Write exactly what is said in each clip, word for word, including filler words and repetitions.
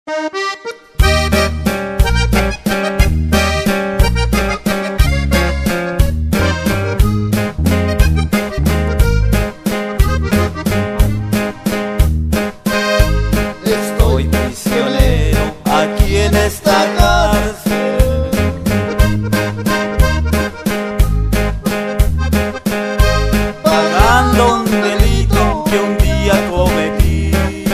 Estoy prisionero aquí en esta cárcel, pagando un delito que un día cometí.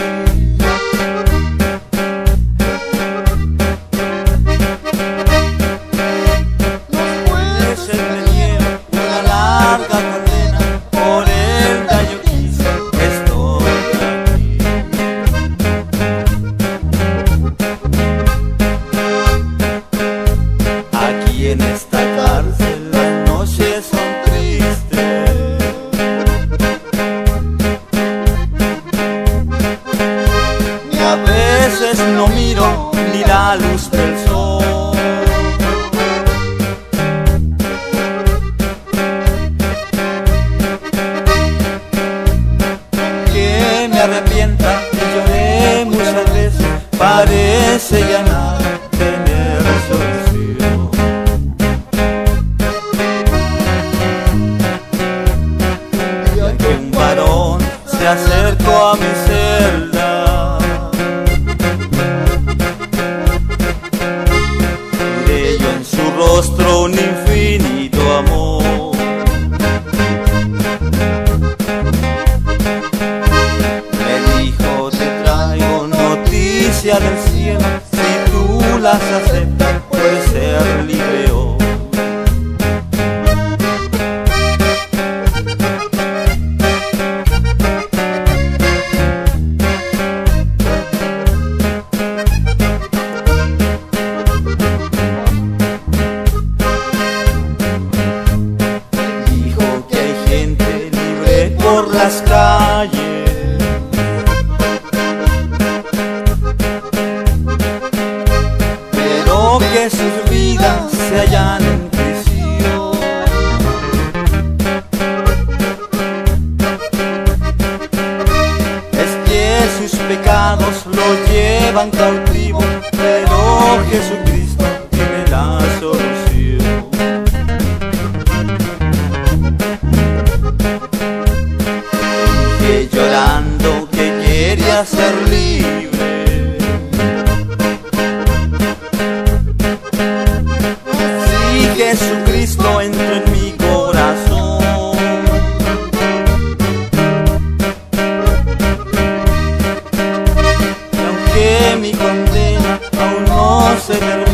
Los jueces me dieron una larga condena por el daño que hice. Estoy aquí. Aquí en esta cárcel las noches son tristes, y a veces no miro ni la luz del sol. Que me arrepienta y lloré muchas veces, parece ya nada tener solución. Ya que un varón se acercó a mi celda, leyó en su rostro un infinito amor. Me dijo: te traigo noticia del cielo, si tú las aceptas puedes ser libre hoy. Dijo que hay gente libre por las calles, pero que sus vidas se hallan en prisión. Es que sus pecados lo llevan cautivo, pero Jesucristo tiene la solución. Que llorando que quería ser libre, así Jesucristo entró en mi corazón. Y aunque mi condena aún no se termina,